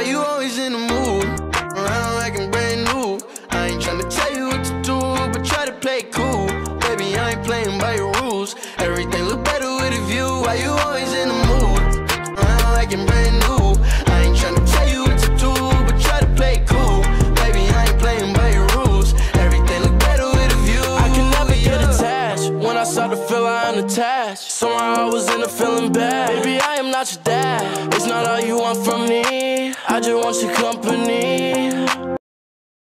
Why you always in the mood? Around like I'm brand new. I ain't tryna tell you what to do, but try to play it cool. Baby, I ain't playing by your rules. Everything look better with a view. Why you always in the mood? Around like I'm brand new. I ain't tryna tell you what to do, but try to play it cool. Baby, I ain't playing by your rules. Everything look better with a view. I can never get attached. When I start to feel I'm unattached, somehow I was in a feeling bad. Baby, I am not your dad. It's not all you want from me. I just want your company.